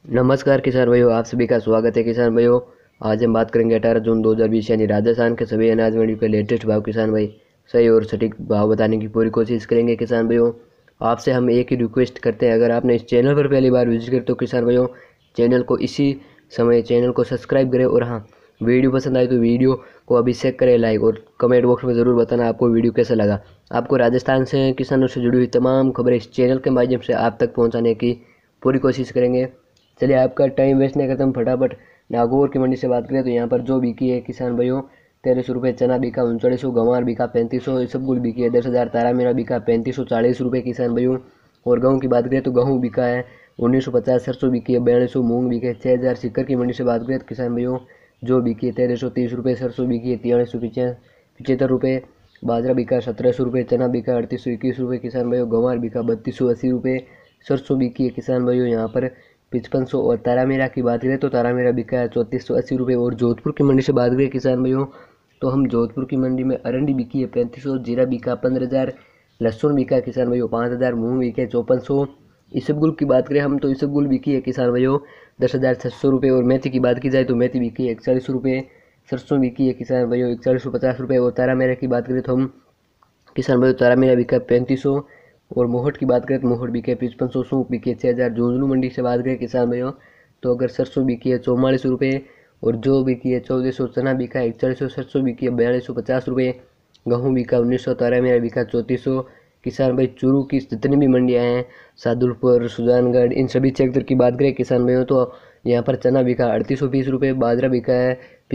नमस्कार किसान भाइयों, आप सभी का स्वागत है। किसान भाइयों, आज हम बात करेंगे 18 जून 2020 यानी राजस्थान के सभी अनाज मंडियों के लेटेस्ट भाव। किसान भाई, सही और सटीक भाव बताने की पूरी कोशिश करेंगे। किसान भाइयों, आपसे हम एक ही रिक्वेस्ट करते हैं, अगर आपने इस चैनल पर पहली बार विजिट किया तो किसान भाइयों चैनल को इसी समय चैनल को सब्सक्राइब करें। और हाँ, वीडियो पसंद आए तो वीडियो को अभी शेयर करें, लाइक, और कमेंट बॉक्स में ज़रूर बताना आपको वीडियो कैसा लगा। आपको राजस्थान से किसानों से जुड़ी हुई तमाम खबरें इस चैनल के माध्यम से आप तक पहुँचाने की पूरी कोशिश करेंगे। चलिए, आपका टाइम वेस्ट नहीं करते, हम फटाफट नागौर की मंडी से बात करें तो यहाँ पर जो बिकी है किसान भाइयों 1300 रुपये, चना बिका 3900, गंवार बिका 3500, इसबगुल बिकी है 10,000, तारा मीरा बिका 3540 रुपये किसान भाइयों। और गेहूँ की बात करें तो गेहूँ बिका है 1950, सरसों बिकी है 4200, मूंग बिके 6000। सिक्कर की मंडी से बात करें तो किसान भाइयों जो बिकी है 1330 रुपये, सरसों बिकी है 4375 रुपये, बाजरा बिका 1700 रुपये, चना बिका 3821 रुपये किसान भाइयों, गंवार बिका 3280 रुपये, सरसों बिकी है किसान भाइयों यहाँ पर 5500। और तारामीरा की बात करें तो तारामीरा बिका है 3480 रुपये। और जोधपुर की मंडी से बात करें किसान भाइयों तो हम जोधपुर की मंडी में अरंडी बिकी है 3500, जीरा बिका 15,000, लहसुन बिका किसान भाइयों 5,000, मूंग बिके 5400। इसबगुल की बात करें हम तो इसबगुल बिकी है किसान भाइयों 10,600 रुपये। और मेथी की बात की जाए तो मेथी बिकी है 41 रुपये, सरसों बिकी है किसान भाइयों 4150 रुपये। और तारामीरा की बात करें तो हम किसान भाइयों तारामीरा बिका 3500। और मोहट की बात करें तो मोहट बिके 5500, सूप बिकी 6000। झुंझुनू मंडी से बात करें किसान भाइयों तो अगर सरसों बिकी है 44 रुपये, और जो बिकी है 1400, चना बिका है 4100, सरसों बिकी है 4250 रुपये, गेहूँ बिका 1900, तारामीरा बिका 3400। किसान भाई, चूरू की जितनी भी मंडियाँ हैं, सादुलपुर, सुजानगढ़, इन सभी सेक्टर की बात करें किसान भाइयों तो यहाँ पर चना बिका 3820 रुपये, बाजरा बिका है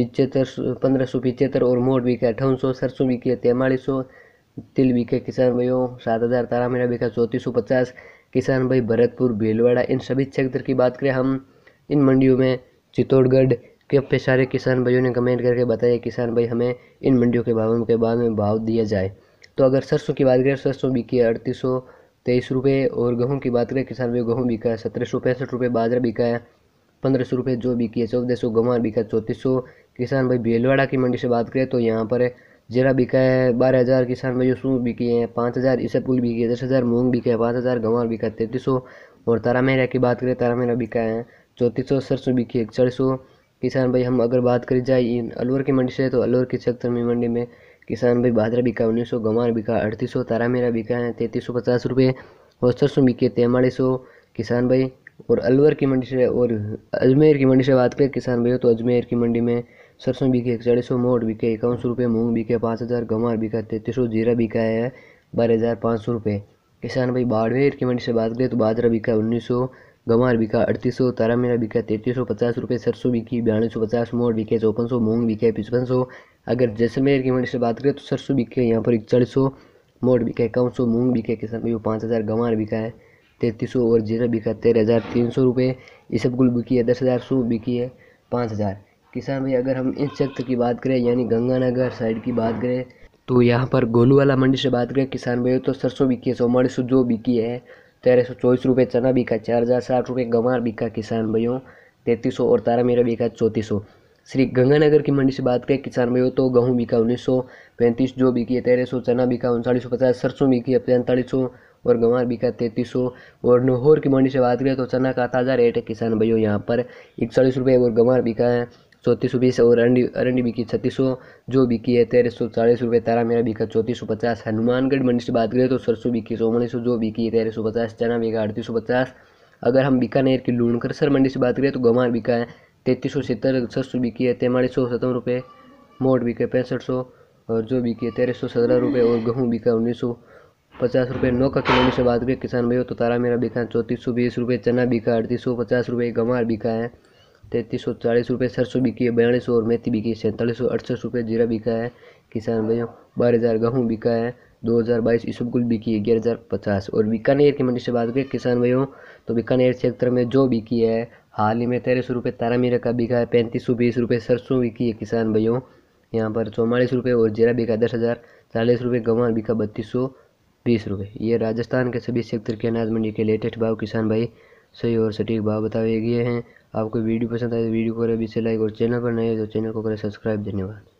1575, और मोट बिका है 5800, सरसों बिकी है 4300, तिल बिके किसान भाइयों 7000, तारामीरा बिका 3450। किसान भाई, भरतपुर, भीलवाड़ा, इन सभी क्षेत्र की बात करें हम, इन मंडियों में चित्तौड़गढ़ के पे सारे किसान भाइयों ने कमेंट करके बताया किसान भाई हमें इन मंडियों के भावों के बाद में भाव दिया जाए। तो अगर सरसों की बात करें, सरसों बिकी है 3823 रुपये। और गेहूँ की बात करें किसान भाई, गेहूँ बिका है 1765 रुपये, बाजरा बिका है 1500 रुपये, जो बिकी है 1400, गंवार बिका 3400। किसान भाई, भीलवाड़ा की मंडी से बात करें तो यहाँ पर जीरा बिका है 12,000 किसान भाइयों, सूप बिकी है 5000, इसबगुल बिकी है 10,000, मूंग बिका है 5000, गंवार बिका 3300। और तारामीरा की बात करें, तारामीरा बिका है 3400, सरसों बिकी है 4100। किसान भाई, हम अगर बात करी जाए इन अलवर की मंडी से तो अलवर की सेक्टर में मंडी में किसान भाई बाजरा बिका 1900, गंवार बिका 3800, तारामीरा बिका है 3350 रुपये, और सरसों बिकी है 4300 किसान भाई। और अलवर की मंडी से और अजमेर की मंडी से बात करें किसान भाइयों तो अजमेर की मंडी में सरसों बिके 4100, मोट बिके 5100 रुपये, मूंग बिके 5000, गंवार बिका 3300, जीरा बिका है 12,500 रुपये। किसान भाई, बाड़मेर की मंडी से बात करें तो बाजरा बिका 1900, गंवार बिका 3800, तारामीरा बिका 3350 रुपये, सरसों बिकी 4250, मोट बिके 5400, मूंग बिके 5500। अगर जैसलमेर की मंडी से बात करें तो सरसों बिके यहाँ पर 4100, मोट बिका 5100, मूंग बिके किसान भाई 5000, गंवार बिका है 3300, और जीरा बिका 13,300 रुपये, इसबगुल बिकी है 10,000, सूप बिकी है 5000। किसान भाई, अगर हम इस क्षेत्र की बात करें यानी गंगानगर साइड की बात करें तो यहाँ पर गोलूवाला मंडी से बात करें किसान भाई तो सरसों बिकी है 4400, जो बिकी है 1324 रुपये, चना बिका 4060 रुपये, गंवार बिका किसान भाइयों 3300, और तारामीरा बिका 3400। श्री गंगानगर की मंडी से बात करें किसान भाइयों तो गेहूँ बिका 1935, जो बिकी है 1300, चना बिका 3950, सरसों बिकी है 4500, और गंवार बिका 3300। और नौहोर की मंडी से बात करें तो चना का ताज़ा रेट है किसान भाइयों यहाँ पर 41 रुपये, और गंवार बिका है 3420, और अरंडी बिकी 3600, जो बिकी है 1340 रुपये, तारामीरा बिका 3450। हनुमानगढ़ मंडी से बात करें तो सरसों बिकी 4400, जो बिकी है 1350, चना बिका 3850। अगर हम बीकानेर की लूणकरसर मंडी से बात करें तो गंवार बिका है 3370, सरसों बिकी है 4357 रुपये, मोट बिके 6500, और जो बिकी है 1317 रुपये, और गेहूँ बिका 1950 रुपये। नौका की मंडी से बात करें किसान भाइयों तो तारामीरा बिका 3420 रुपये, चना बिका 3850 रुपये, गंवार बिका है 3340 रुपये, सरसों बिकी है 4200, और मेथी बिकी है 4768 रुपये, जीरा बिका है किसान भाइयों 12,000, गेहूँ बिका है 2022, इसबगुल बिकी है 11,050। और बीकानेर की मंडी से बात करें किसान भाइयों तो बीकानेर क्षेत्र में जो बिकी है हाल ही में 1300 रुपये, तारामीरा का बिका है 3520 रुपये, सरसों बिकी है किसान भाइयों यहाँ पर 44 रुपये, और जीरा बिका 10,040 रुपये, गंवार बिका 3220 रुपये। ये राजस्थान के सभी सेक्टर के अनाज मंडी के लेटेस्ट भाव किसान भाई सही और सटीक भाव बताए गए हैं। आपको वीडियो पसंद आए तो वीडियो को करें अभी से लाइक, और चैनल पर नए हो तो चैनल को करें सब्सक्राइब। धन्यवाद।